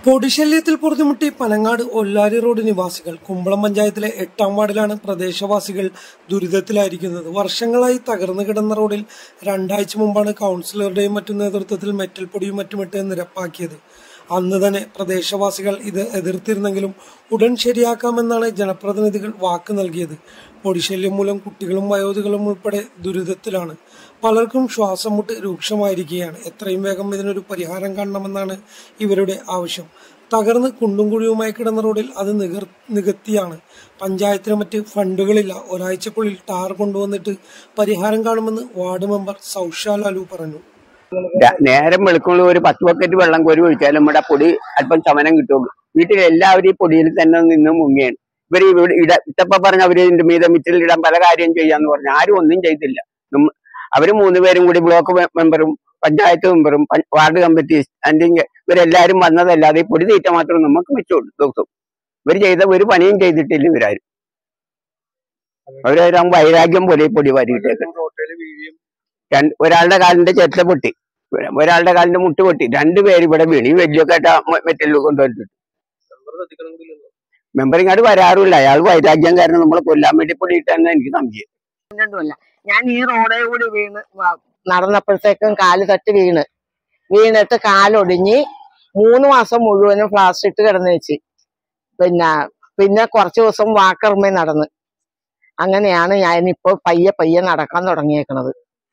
പൊടിശല്യത്തിൽ പൊറുതിമുട്ടി Panangad ഒല്ലാരി road നിവാസികൾ കുമ്പളം പഞ്ചായത്തിലെ 8ാം വാർഡിലാണ് പ്രദേശവാസികൾ ദുരിതത്തിലായിരിക്കുന്നത്. വർഷങ്ങളായി തകർന്നു കിടന്ന റോഡിൽ രണ്ടാഴ്ച മുമ്പാണ് കൗൺസിലറുടെയും മറ്റും നേതൃത്വത്തിൽ മെറ്റൽ പൊടിയും മറ്റുമിട്ട് നിരപ്പാക്കിയത്. അന്ന് തന്നെ പ്രദേശവാസികൾ ഇത് എതിർത്തിരുന്നെങ്കിലും ഉടൻ ശരിയാക്കാമെന്നാണ് ജനപ്രതിനിധികൾ വാക്ക് നൽകിയത്. പൊടിശല്യം മൂലം കുട്ടികളും വയോധികളും ഉൾപ്പെടെ ദുരിതത്തിലാണ്. പലർക്കും ശ്വാസം മുട്ട് രൂക്ഷമായിരിക്കുകയാണ്. എത്രയും വേഗം ഇതിനൊരു പരിഹാരം കാണണമെന്നാണ് ഇവരുടെ ആവശ്യം. തകർന്ന് കുണ്ടും കുഴിയുമായി കിടന്ന റോഡിൽ അത് നികത്തിയാണ്. പഞ്ചായത്തിന് മറ്റ് ഫണ്ടുകളില്ല. ഒരാഴ്ചക്കുള്ളിൽ ടാർ കൊണ്ടുവന്നിട്ട് പരിഹാരം കാണുമെന്ന് വാർഡ് മെമ്പർ സൗഷാ ലാലു പറഞ്ഞു. നേരം വെളുക്കുള്ള ഒരു 10 ബക്കറ്റ് വെള്ളം കോരി ഒഴിച്ചാലും നമ്മുടെ പൊടി അല്പം ശമനം കിട്ടുള്ളൂ. വീട്ടിൽ എല്ലാവരും ഈ പൊടിയിൽ തന്നെ നിന്ന് മുങ്ങിയാണ്. ഇവര് ഇട്ടപ്പ പറഞ്ഞ അവര് ഇതിന്റെ മീതെ മിറ്റിലിടാൻ പല കാര്യം ചെയ്യാന്ന് പറഞ്ഞു. ആരും ഒന്നും ചെയ്തില്ല. അവര് 3 പേരും കൂടി ബ്ലോക്ക് മെമ്പറും പഞ്ചായത്ത് മെമ്പറും വാർഡ് കമ്മിറ്റി സ്റ്റാൻഡിങ് ഇവരെല്ലാരും വന്നതല്ലാതെ ഈ പൊടി തീറ്റ മാത്രം നമുക്ക് മിച്ചുള്ളൂ. ദിവസവും ഇവർ ചെയ്ത ഒരു പണിയും ചെയ്തിട്ടില്ല. ഇവരാരും അവരാരും വൈരാഗ്യം പോലെ ഈ പൊടി വാരിയിട്ടേക്ക്. ഒരാളുടെ കാലിന്റെ ചെറ്റ പൊട്ടി, ഒരാളുടെ കാലിന്റെ മുട്ട് പൊട്ടി, 2 പേര് ഇവിടെ വീണി. വലിയൊക്കെ മെറ്റലിൽ കൊണ്ടുവന്നിട്ട് മെമ്പർ ഇങ്ങോട്ട് വരാറില്ല. അയാൾ വൈരാഗ്യം കാരണം നമ്മളെ കൊല്ലാൻ വേണ്ടി പൊടിയിട്ടെന്ന് എനിക്ക് സംശയം. ഞാൻ ഈ റോഡേ കൂടി വീണ് നടന്നപ്പോഴത്തേക്കും കാല് തട്ടി വീണിട്ട് കാലൊടിഞ്ഞ് 3 മാസം മുഴുവനും പ്ലാസ്റ്റർ ഇട്ട് കിടന്നു വെച്ച്. പിന്നെ കുറച്ച് ദിവസം വാക്കർമേ നടന്ന്. അങ്ങനെയാണ് ഞാനിപ്പോ പയ്യെ നടക്കാൻ തുടങ്ങിയേക്കണത്.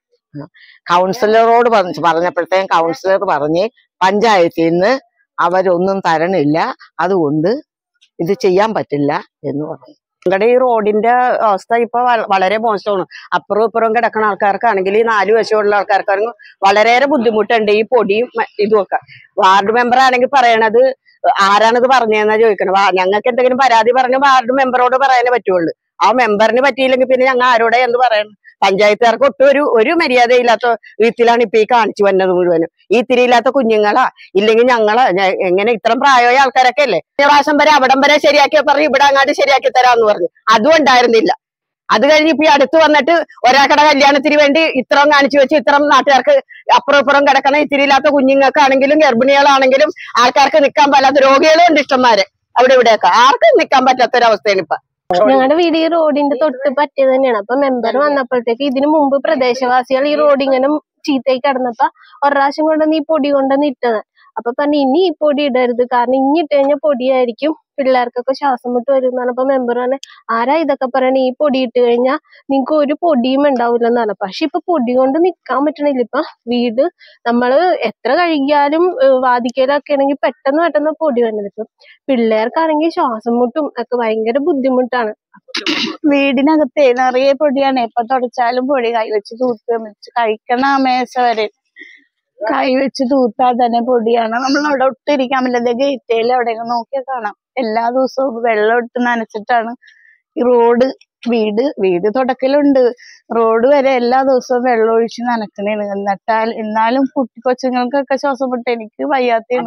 കൗൺസിലറോട് പറഞ്ഞപ്പോഴത്തേക്കും കൗൺസിലർ പറഞ്ഞ് പഞ്ചായത്തിൽ നിന്ന് അവരൊന്നും തരണില്ല, അതുകൊണ്ട് ഇത് ചെയ്യാൻ പറ്റില്ല എന്ന് പറഞ്ഞു. ഞങ്ങളുടെ ഈ റോഡിന്റെ അവസ്ഥ ഇപ്പൊ വളരെ മോശമാണ്. അപ്പുറവും ഇപ്പുറവും കിടക്കുന്ന ആൾക്കാർക്കാണെങ്കിൽ ഈ 4 വശമുള്ള ആൾക്കാർക്കാണെങ്കിൽ വളരെയേറെ ബുദ്ധിമുട്ടുണ്ട് ഈ പൊടിയും ഇതുമൊക്കെ. വാർഡ് മെമ്പർ ആണെങ്കിൽ പറയണത് ആരാണിത് പറഞ്ഞതെന്നാ ചോദിക്കണം. ഞങ്ങൾക്ക് എന്തെങ്കിലും പരാതി പറഞ്ഞ് വാർഡ് മെമ്പറോട് പറയാനേ പറ്റുള്ളൂ. ആ മെമ്പറിന് പറ്റിയില്ലെങ്കിൽ പിന്നെ ഞങ്ങൾ ആരോടെ എന്ന് പറയണം. പഞ്ചായത്തുകാർക്ക് ഒട്ടും ഒരു മര്യാദയില്ലാത്ത വീട്ടിലാണ് ഇപ്പൊ ഈ കാണിച്ചു വന്നത് മുഴുവനും. ഈ തിരിയില്ലാത്ത കുഞ്ഞുങ്ങളാ, ഇല്ലെങ്കിൽ ഞങ്ങളാ എങ്ങനെ ഇത്രയും പ്രായമായ ആൾക്കാരൊക്കെ അല്ലേ. പ്രാവശ്യം വരെ അവിടം വരെ ശരിയാക്കി പറഞ്ഞു, ഇവിടെ അങ്ങാട്ട് ശരിയാക്കി തരാന്ന് പറഞ്ഞു. അതും ഉണ്ടായിരുന്നില്ല. അത് കഴിഞ്ഞ് ഇപ്പൊ ഈ അടുത്ത് വന്നിട്ട് ഒരാൾക്കടെ കല്യാണത്തിന് വേണ്ടി ഇത്രയും കാണിച്ചു വെച്ച് ഇത്രയും നാട്ടുകാർക്ക് അപ്പുറം ഇപ്പുറം കിടക്കണം. ഇത്തിരിയില്ലാത്ത കുഞ്ഞുങ്ങൾക്കാണെങ്കിലും ഗർഭിണികളാണെങ്കിലും ആൾക്കാർക്ക് നിൽക്കാൻ പറ്റാത്ത രോഗികളും ഉണ്ട് ഇഷ്ടംമാരെ അവിടെ ഇവിടെയൊക്കെ. ആർക്കും നിൽക്കാൻ പറ്റാത്തൊരവസ്ഥയാണ് ഇപ്പൊ. ഞങ്ങളുടെ വീട് ഈ റോഡിന്റെ തൊട്ട് പറ്റിയത് തന്നെയാണ്. അപ്പൊ മെമ്പർ വന്നപ്പോഴത്തേക്ക് ഇതിനു മുമ്പ് പ്രദേശവാസികൾ ഈ റോഡ് ഇങ്ങനെ ചീത്തയായി കിടന്നപ്പോ ഒരു പ്രാവശ്യം കൊണ്ടുവന്ന് ഈ പൊടി കൊണ്ടുവന്ന് ഇട്ടത്. അപ്പൊ പറഞ്ഞു ഇനി ഈ പൊടി ഇടരുത്, കാരണം ഇനി ഇട്ട് കഴിഞ്ഞാൽ പൊടിയായിരിക്കും, പിള്ളേർക്കൊക്കെ ശ്വാസം മുട്ട് വരും എന്നാണ്. അപ്പൊ മെമ്പർ പറഞ്ഞ ആരാ ഇതൊക്കെ പറയണേ, ഈ പൊടി ഇട്ട് കഴിഞ്ഞാൽ നിങ്ങക്ക് ഒരു പൊടിയും ഉണ്ടാവില്ലെന്നാണ്. പക്ഷെ ഇപ്പൊ പൊടി കൊണ്ട് നിക്കാൻ പറ്റണില്ല. ഇപ്പൊ വീട് നമ്മള് എത്ര കഴുകിയാലും വാതിക്കലൊക്കെ ആണെങ്കിൽ പെട്ടെന്ന് പൊടി വന്നത്. ഇപ്പൊ പിള്ളേർക്കാണെങ്കിൽ ശ്വാസം മുട്ടും ഒക്കെ ഭയങ്കര ബുദ്ധിമുട്ടാണ്. വീടിനകത്തെ നിറയെ പൊടിയാണ്. എപ്പൊ തുടച്ചാലും പൊടി. കൈവച്ച് തൂത്ത് കഴിക്കണ മേശ വരെ കൈവച്ച് തൂത്താൽ തന്നെ പൊടിയാണ്. നമ്മൾ അവിടെ ഒട്ടിരിക്കാൻ പറ്റില്ല. ഗേറ്റേൽ എവിടെയൊക്കെ നോക്കിയാൽ കാണാം. എല്ലാ ദിവസവും വെള്ളം ഇട്ട് നനച്ചിട്ടാണ് ഈ റോഡ് വീട് തുടക്കലുണ്ട്. റോഡ് വരെ എല്ലാ ദിവസവും വെള്ളം ഒഴിച്ച് നനക്കണേണ്. എന്നാലും കൊച്ചുങ്ങൾക്കൊക്കെ ശ്വാസം മുട്ട്. എനിക്ക് വയ്യാത്തയാണ്.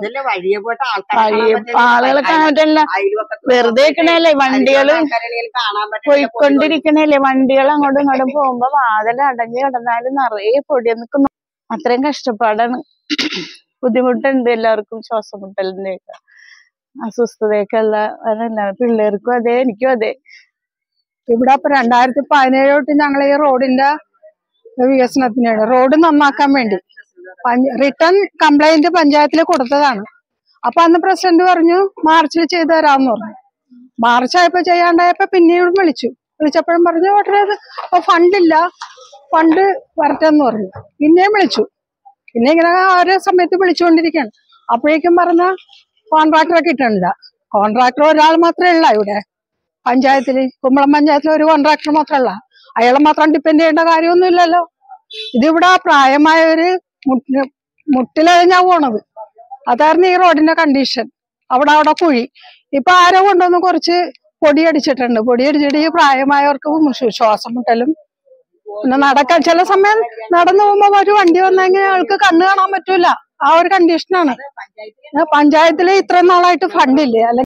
ആളുകളൊക്കെ അങ്ങോട്ടല്ല വെറുതെ ഇരിക്കണല്ലേ, വണ്ടികള് പോയിക്കൊണ്ടിരിക്കണല്ലേ, വണ്ടികൾ അങ്ങോട്ടും ഇങ്ങോട്ടും പോകുമ്പോ വാതിൽ അടഞ്ഞു കിടന്നാലും നിറയെ പൊടി നിൽക്കുന്നു. അത്രയും കഷ്ടപ്പാടാണ്, ബുദ്ധിമുട്ടുണ്ട് എല്ലാവർക്കും. ശ്വാസം മുട്ടലിന്റെ ഒക്കെ അസ്വസ്ഥതയൊക്കെ ഉള്ള പിള്ളേർക്കും അതെ, എനിക്കും അതെ. ഇവിടെ ഇപ്പൊ 2017 തൊട്ട് ഞങ്ങൾ ഈ റോഡിന്റെ വികസനത്തിനാണ്, റോഡ് നന്നാക്കാൻ വേണ്ടി റിട്ടേൺ കംപ്ലൈന്റ് പഞ്ചായത്തിൽ കൊടുത്തതാണ്. അപ്പൊ അന്ന് പ്രസിഡന്റ് പറഞ്ഞു മാർച്ചിൽ ചെയ്തു തരാമെന്ന് പറഞ്ഞു. മാർച്ചായപ്പോ ചെയ്യാണ്ടായപ്പോ പിന്നെയും വിളിച്ചപ്പോഴും പറഞ്ഞു ഉടനെ ഫണ്ടില്ല, ഫണ്ട് വരട്ടെന്ന് പറഞ്ഞു. പിന്നെയും വിളിച്ചു. പിന്നെ ഇങ്ങനെ ഓരോ സമയത്ത് വിളിച്ചുകൊണ്ടിരിക്കുകയാണ്. അപ്പോഴേക്കും പറഞ്ഞ കോൺട്രാക്ടറെ കിട്ടണില്ല. കോൺട്രാക്ടർ ഒരാൾ മാത്രമേ ഉള്ള ഇവിടെ പഞ്ചായത്തില്, കുമ്പളം പഞ്ചായത്തിൽ ഒരു കോൺട്രാക്ടർ മാത്രമല്ല. അയാളെ മാത്രം ഡിപ്പെൻഡ് ചെയ്യേണ്ട കാര്യമൊന്നും ഇല്ലല്ലോ. ഇതിവിടെ പ്രായമായവര് മുട്ടിലഴിഞ്ഞാ പോണത്. അതായിരുന്നു ഈ റോഡിന്റെ കണ്ടീഷൻ. അവിടെ കുഴി. ഇപ്പൊ ആരോ കൊണ്ടുവന്ന് കുറച്ച് പൊടിയടിച്ചിട്ടുണ്ട്. പൊടിയടിച്ചിട്ട് ഈ പ്രായമായവർക്ക് ശ്വാസം മുട്ടലും പിന്നെ നടക്കാൻ ചില സമയം നടന്നു പോകുമ്പോ ഒരു വണ്ടി വന്നെങ്കിൽ അയാൾക്ക് കണ്ണ് കാണാൻ പറ്റൂല. ആ ഒരു കണ്ടീഷനാണ്. പഞ്ചായത്തില് ഇത്രയും നാളായിട്ട് ഫണ്ടില്ലേ, അല്ലെങ്കിൽ